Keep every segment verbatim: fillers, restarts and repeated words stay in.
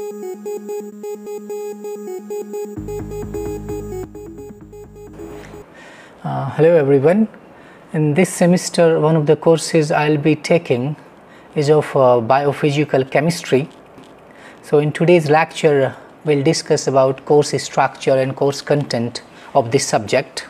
Uh, hello everyone. In this semester, one of the courses I'll be taking is of uh, biophysical chemistry. So in today's lecture, we'll discuss about course structure and course content of this subject.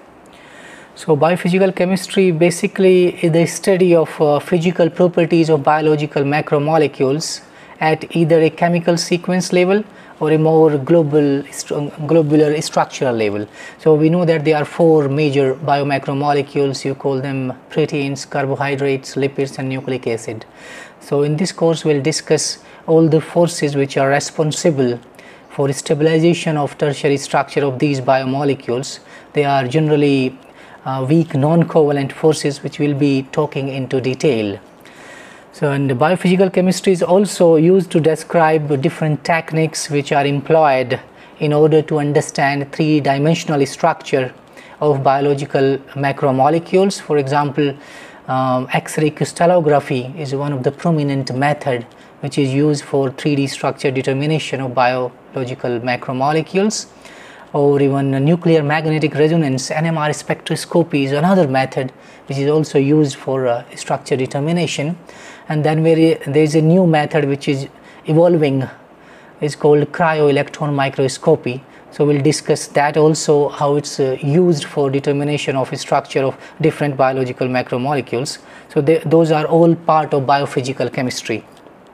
So biophysical chemistry basically is the study of uh, physical properties of biological macromolecules at either a chemical sequence level or a more global globular structural level. So we know that there are four major biomacromolecules. You call them proteins, carbohydrates, lipids and nucleic acid. So in this course we'll discuss all the forces which are responsible for stabilization of tertiary structure of these biomolecules. They are generally uh, weak non-covalent forces which we'll be talking into detail. So, and biophysical chemistry is also used to describe different techniques which are employed in order to understand three-dimensional structure of biological macromolecules. For example, um, X-ray crystallography is one of the prominent method which is used for three D structure determination of biological macromolecules. Or even nuclear magnetic resonance, N M R spectroscopy is another method which is also used for uh, structure determination. And then there is a new method which is evolving, is called cryo-electron microscopy. So we'll discuss that also, how it's uh, used for determination of structure of different biological macromolecules. So they, those are all part of biophysical chemistry.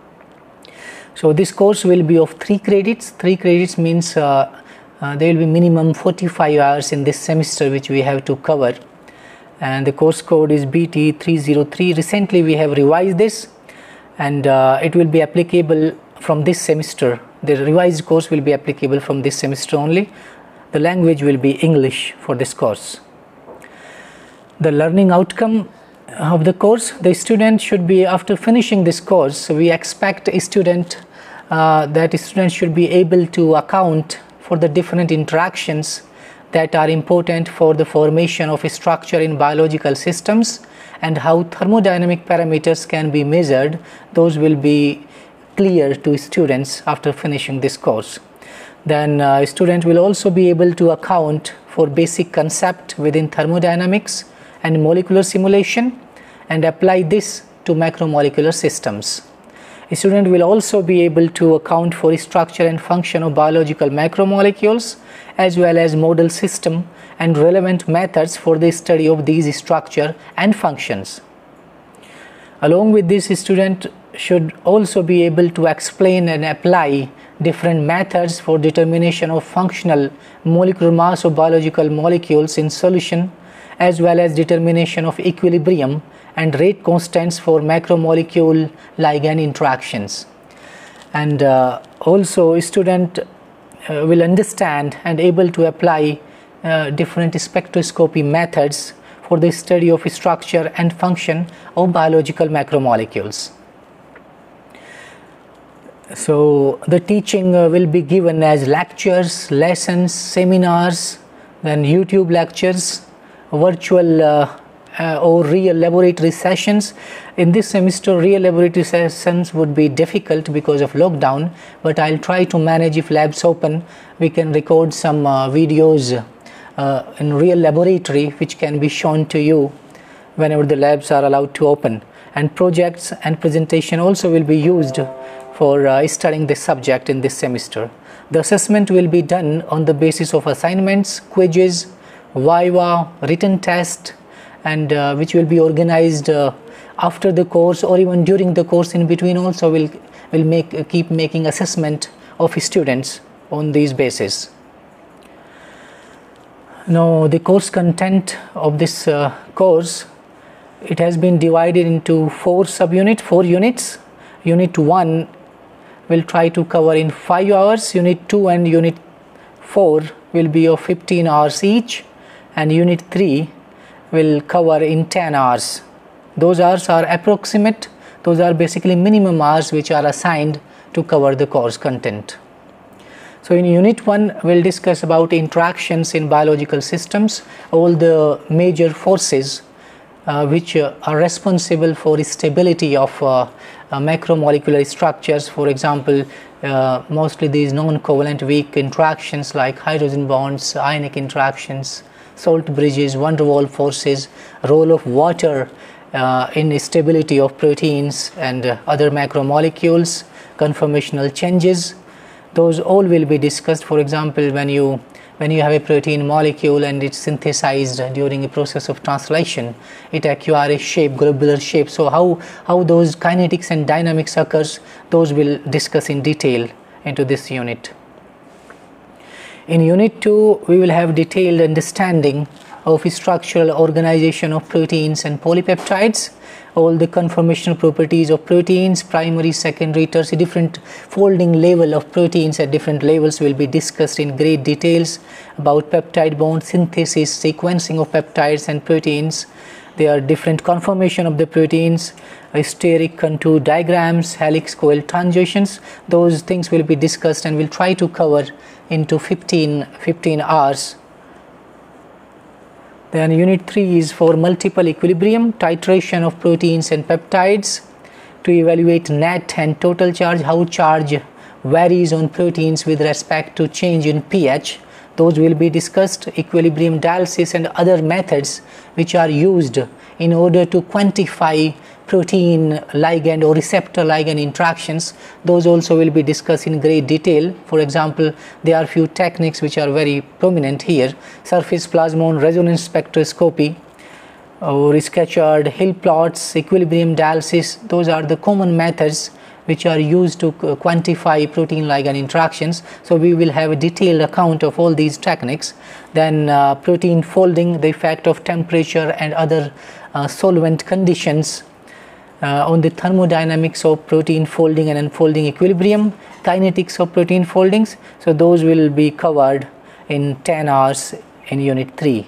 So this course will be of three credits. Three credits means uh, Uh, there will be minimum forty-five hours in this semester which we have to cover, and the course code is B T three zero three. Recently we have revised this, and uh, it will be applicable from this semester. The revised course will be applicable from this semester only. The language will be English for this course. The learning outcome of the course, the student should be, after finishing this course, we expect a student uh, that a student should be able to account for the different interactions that are important for the formation of a structure in biological systems, and how thermodynamic parameters can be measured. Those will be clear to students after finishing this course. Then uh, a student will also be able to account for basic concept within thermodynamics and molecular simulation and apply this to macromolecular systems. A student will also be able to account for structure and function of biological macromolecules, as well as model system and relevant methods for the study of these structure and functions. Along with this, a student should also be able to explain and apply different methods for determination of functional molecular mass of biological molecules in solution, as well as determination of equilibrium and rate constants for macromolecule ligand interactions. And uh, also a student uh, will understand and able to apply uh, different spectroscopy methods for the study of structure and function of biological macromolecules. So the teaching uh, will be given as lectures, lessons, seminars, then YouTube lectures, virtual uh, Uh, or real laboratory sessions. In this semester, real laboratory sessions would be difficult because of lockdown, but I'll try to manage. If labs open, we can record some uh, videos uh, in real laboratory which can be shown to you whenever the labs are allowed to open. And projects and presentation also will be used for uh, studying this subject in this semester. The assessment will be done on the basis of assignments, quizzes, viva, written test, and uh, which will be organized uh, after the course or even during the course. In between also will will make uh, keep making assessment of students on these basis. Now the course content of this uh, course, it has been divided into four subunits, four units. Unit one will try to cover in five hours. Unit two and unit four will be of fifteen hours each, and unit three will cover in ten hours. Those hours are approximate. Those are basically minimum hours which are assigned to cover the course content. So in unit one, we'll discuss about interactions in biological systems, all the major forces uh, which uh, are responsible for stability of uh, uh, macromolecular structures. For example, uh, mostly these non-covalent weak interactions like hydrogen bonds, ionic interactions, salt bridges, van der Waals forces, role of water uh, in stability of proteins and uh, other macromolecules, conformational changes. Those all will be discussed. For example, when you when you have a protein molecule and it's synthesized during a process of translation, it acquires a shape, globular shape. So how how those kinetics and dynamics occurs, those will discuss in detail into this unit. In unit two, we will have detailed understanding of structural organization of proteins and polypeptides, all the conformational properties of proteins, primary, secondary, tertiary, different folding level of proteins at different levels will be discussed in great details about peptide bond synthesis, sequencing of peptides and proteins. There are different conformation of the proteins, steric contour diagrams, helix coil transitions. Those things will be discussed and we'll try to cover into fifteen hours. Then unit three is for multiple equilibrium, titration of proteins and peptides to evaluate net and total charge, how charge varies on proteins with respect to change in pH. Those will be discussed. Equilibrium dialysis and other methods which are used in order to quantify protein ligand or receptor ligand interactions. Those also will be discussed in great detail. For example, there are few techniques which are very prominent here: surface plasmon resonance spectroscopy or Scatchard, Hill plots, equilibrium dialysis. Those are the common methods which are used to quantify protein ligand interactions. So we will have a detailed account of all these techniques. Then uh, protein folding, the effect of temperature and other uh, solvent conditions Uh, on the thermodynamics of protein folding and unfolding equilibrium, kinetics of protein foldings. So those will be covered in ten hours in unit three.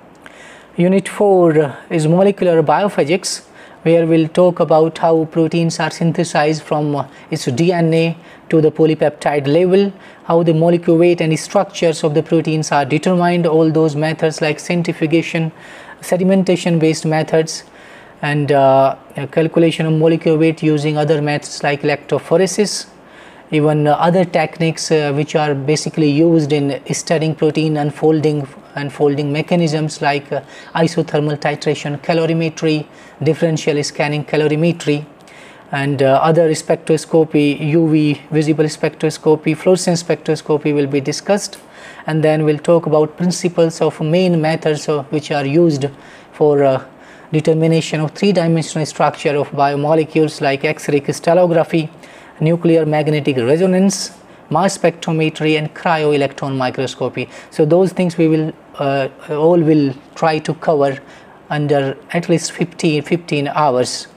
Unit four is molecular biophysics, where we'll talk about how proteins are synthesized from its D N A to the polypeptide level, how the molecular weight and structures of the proteins are determined, all those methods like centrifugation, sedimentation based methods, and uh, calculation of molecular weight using other methods like electrophoresis, even uh, other techniques uh, which are basically used in studying protein unfolding and folding mechanisms like uh, isothermal titration calorimetry, differential scanning calorimetry, and uh, other spectroscopy, U V visible spectroscopy, fluorescence spectroscopy will be discussed. And then we'll talk about principles of main methods uh, which are used for uh, determination of three-dimensional structure of biomolecules like X-ray crystallography, nuclear magnetic resonance, mass spectrometry, and cryo-electron microscopy. So those things we will uh, all will try to cover under at least fifteen hours.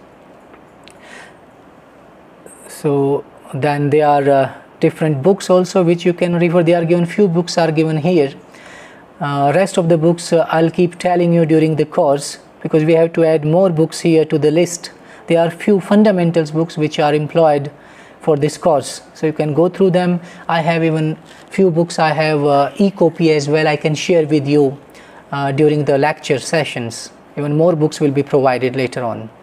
So then there are uh, different books also which you can refer. They are given, few books are given here. Uh, rest of the books uh, I'll keep telling you during the course, because we have to add more books here to the list. There are few fundamentals books which are employed for this course, so you can go through them. I have even few books, I have uh, e-copy as well, I can share with you uh, during the lecture sessions. Even more books will be provided later on.